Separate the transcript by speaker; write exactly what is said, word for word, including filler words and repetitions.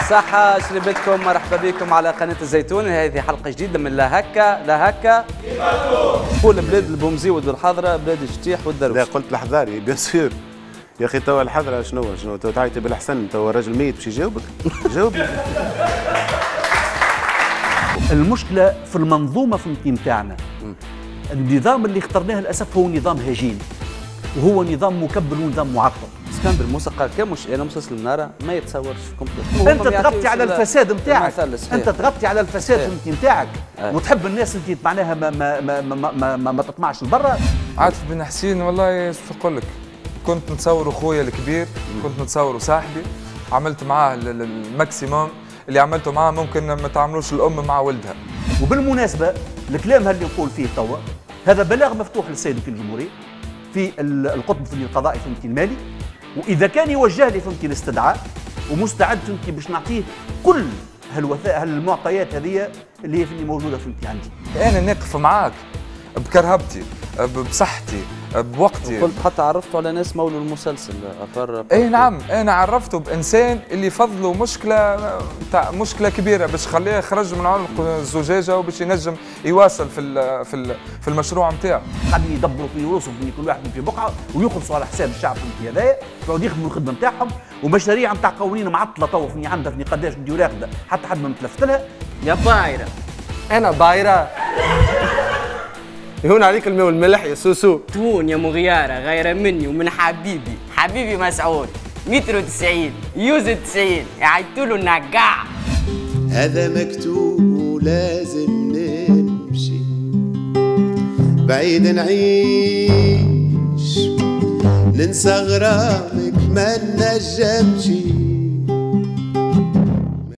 Speaker 1: صحة شربتكم، مرحبا بكم على قناة الزيتون. هذه حلقة جديدة من لا هكا لا هكا قول بلاد البومزي والحضرة، بلاد الشتيح والدروش.
Speaker 2: لا قلت الحضاري بيان سور يا اخي. توا الحضرة شنو شنو تو تعيطي بالحسن، توا الراجل ميت باش يجاوبك جاوبني.
Speaker 3: المشكلة في المنظومة فهمتي نتاعنا. النظام اللي اخترناه للأسف هو نظام هجين، وهو نظام مكبل ونظام معقد.
Speaker 1: اسكندر موسى قال كان مش انا مسلسل المناره ما يتصورش
Speaker 3: انت تغطي على الفساد نتاعك، انت تغطي على الفساد نتاعك وتحب الناس انت معناها ما ما ما ما, ما, ما, ما تطمعش لبرا.
Speaker 4: عاطف بن حسين والله شو نقول لك، كنت نتصور خويا الكبير، كنت نتصور صاحبي، عملت معاه الماكسيموم اللي عملته معاه، ممكن ما تعملوش الام مع ولدها.
Speaker 3: وبالمناسبه الكلام اللي نقول فيه توا هذا بلاغ مفتوح للسيد وكيل الجمهوريه في القطب الفني القضائي فهمتي المالي، واذا كان يوجه لي فهمتي الاستدعاء ومستعد فهمتي باش نعطيه كل هالوثائق هالمعطيات هذه اللي هي فهمتي موجوده فهمتي عندي.
Speaker 4: انا نقف معاك بكرهبتي بصحتي بوقتي.
Speaker 1: قلت حتى عرفته على ناس مولوا المسلسل أفر
Speaker 4: اي نعم، انا عرفته بانسان اللي فضله مشكله تاع مشكله كبيره باش يخليه يخرج من عنق الزجاجه وباش ينجم يواصل في في في المشروع نتاعو.
Speaker 3: قاعدين يدبروا في رؤوسهم كل واحد في بقعه ويخلصوا على حساب الشعب في هذايا، يقعدوا يخدموا الخدمه نتاعهم، ومشاريع نتاع قوانين معطله تو فيني عندها فيني قداش بدي راقده حتى حد ما متلفت لها.
Speaker 5: يا بايره انا بايره يهون عليك الماء والملح يا سوسو.
Speaker 6: تون يا مغيارة غير مني ومن حبيبي حبيبي مسعود متر وتسعين يوزن تسعين يعيطوا له النقاع.
Speaker 7: هذا مكتوب ولازم نمشي بعيد نعيش ننسى غرامك ما نجمشي